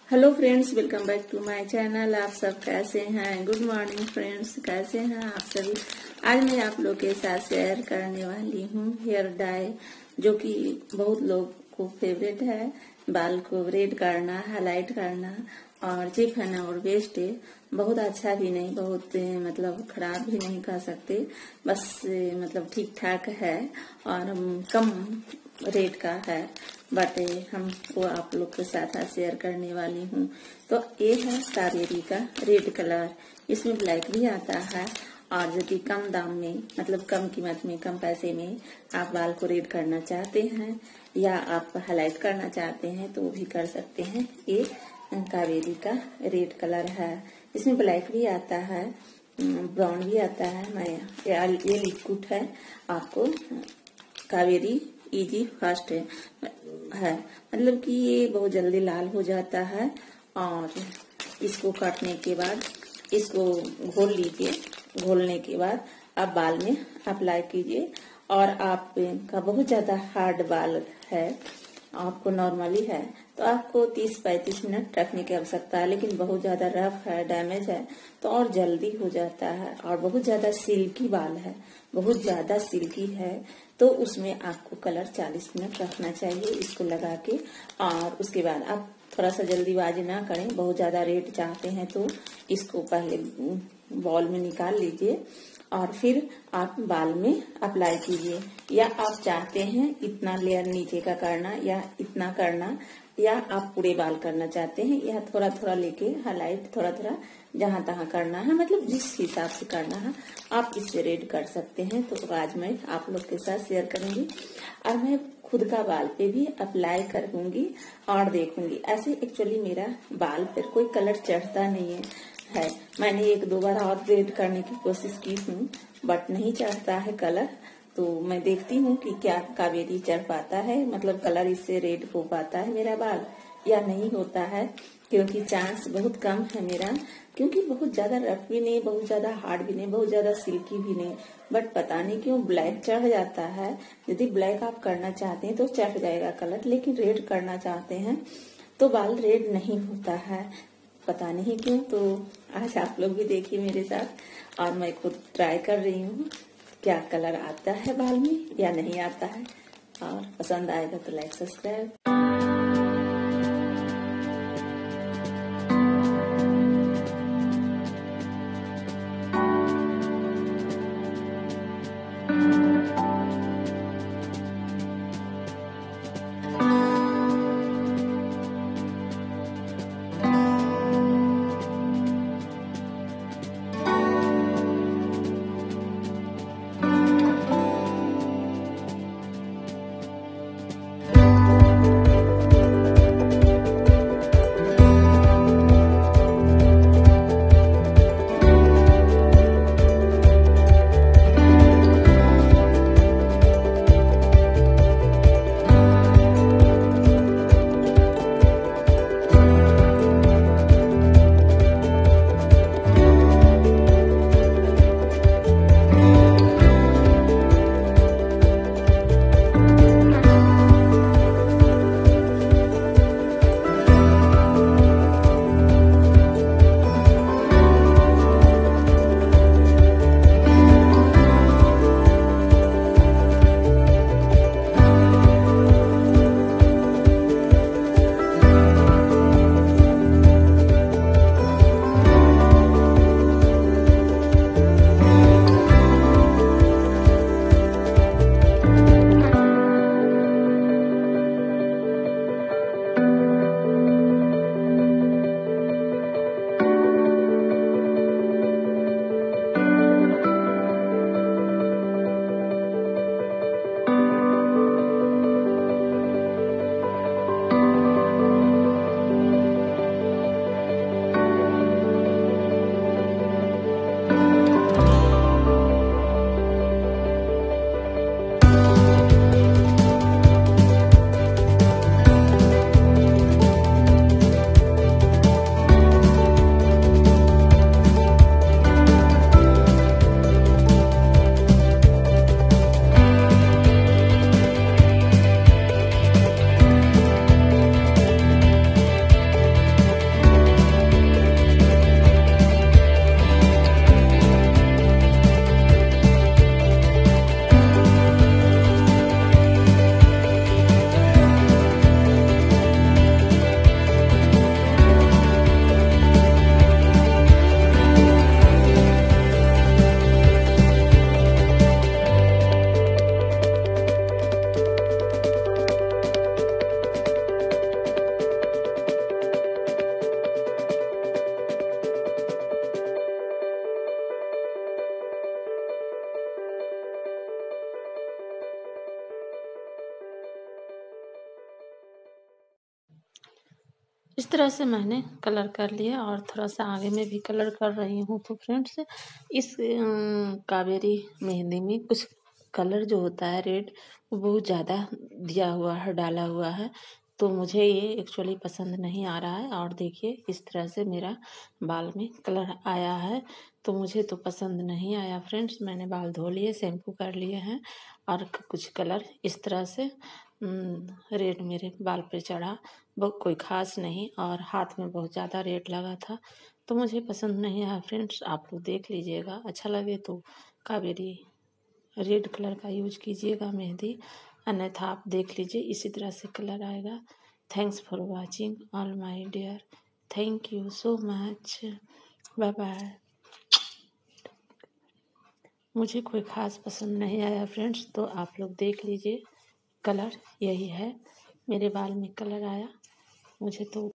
Hello friends, welcome back to my channel. आप सब कैसे हैं? गुड मॉर्निंग फ्रेंड्स, कैसे हैं आप सभी? आज मैं आप लोग के साथ शेयर करने वाली हूँ हेयर डाई, जो कि बहुत लोग को फेवरेट है। बाल को रेड करना, हाईलाइट करना और चीप है ना और वेस्ट है। बहुत अच्छा भी नहीं, बहुत मतलब खराब भी नहीं कह सकते, बस मतलब ठीक ठाक है और कम रेट का है। बट हम वो आप लोग के साथ शेयर करने वाली हूँ। तो ये है कावेरी का रेड कलर। इसमें ब्लैक भी आता है और यदि कम दाम में, मतलब कम कीमत में, कम पैसे में आप बाल को रेड करना चाहते हैं या आप हाईलाइट करना चाहते हैं तो वो भी कर सकते हैं। ये कावेरी का रेड कलर है। इसमें ब्लैक भी आता है, ब्राउन भी आता है। ये लिक्विड है। आपको कावेरी इजी फास्ट है, मतलब कि ये बहुत जल्दी लाल हो जाता है। और इसको काटने के बाद इसको घोल लीजिए। घोलने के बाद आप बाल में अप्लाई कीजिए। और आपका बहुत ज्यादा हार्ड बाल है, आपको नॉर्मली है, तो आपको 30-35 मिनट रखने की आवश्यकता है। लेकिन बहुत ज्यादा रफ है, डैमेज है, तो और जल्दी हो जाता है। और बहुत ज्यादा सिल्की बाल है, बहुत ज्यादा सिल्की है, तो उसमें आपको कलर 40 मिनट रखना चाहिए इसको लगा के। और उसके बाद आप थोड़ा सा जल्दीबाजी ना करें। बहुत ज्यादा रेड चाहते हैं तो इसको पहले बॉल में निकाल लीजिए और फिर आप बाल में अप्लाई कीजिए। या आप चाहते हैं इतना लेयर नीचे का करना या इतना करना, या आप पूरे बाल करना चाहते हैं, या थोड़ा थोड़ा लेके हाईलाइट थोड़ा थोड़ा जहां तहां करना है, मतलब जिस हिसाब से करना है आप इससे रेड कर सकते हैं। तो आज मैं आप लोग के साथ शेयर करूंगी और मैं खुद का बाल पे भी अप्लाई करूंगी और देखूंगी। ऐसे एक्चुअली मेरा बाल पर कोई कलर चढ़ता नहीं है। मैंने 1-2 बार और रेड करने की कोशिश की हूँ, बट नहीं चढ़ता है कलर। तो मैं देखती हूँ कि क्या कावेरी चढ़ पाता है, मतलब कलर इससे रेड हो पाता है मेरा बाल या नहीं होता है, क्योंकि चांस बहुत कम है मेरा। क्योंकि बहुत ज्यादा रफ भी नहीं, बहुत ज्यादा हार्ड भी नहीं, बहुत ज्यादा सिल्की भी नहीं, बट पता नहीं क्यों ब्लैक चढ़ जाता है। यदि ब्लैक आप करना चाहते हैं तो चढ़ जाएगा कलर, लेकिन रेड करना चाहते हैं तो बाल रेड नहीं होता है, पता नहीं क्यों। तो आज आप लोग भी देखिए मेरे साथ, और मैं खुद ट्राई कर रही हूँ क्या कलर आता है बाल में या नहीं आता है। और पसंद आएगा तो लाइक सब्सक्राइब। इस तरह से मैंने कलर कर लिया और थोड़ा सा आगे में भी कलर कर रही हूँ। तो फ्रेंड्स, इस कावेरी मेहंदी में कुछ कलर जो होता है रेड, वो बहुत ज़्यादा दिया हुआ है, डाला हुआ है, तो मुझे ये एक्चुअली पसंद नहीं आ रहा है। और देखिए इस तरह से मेरा बाल में कलर आया है, तो मुझे तो पसंद नहीं आया फ्रेंड्स। मैंने बाल धो लिए, शैम्पू कर लिए हैं, और कुछ कलर इस तरह से रेड मेरे बाल पे चढ़ा, वो कोई ख़ास नहीं, और हाथ में बहुत ज़्यादा रेड लगा था, तो मुझे पसंद नहीं आया फ्रेंड्स। आप लोग देख लीजिएगा, अच्छा लगे तो कावेरी रेड कलर का यूज कीजिएगा मेहंदी, अन्यथा आप देख लीजिए इसी तरह से कलर आएगा। Thanks for watching all my dear, thank you so much, bye bye. मुझे कोई ख़ास पसंद नहीं आया फ्रेंड्स, तो आप लोग देख लीजिए, कलर यही है, मेरे बाल में कलर आया, मुझे तो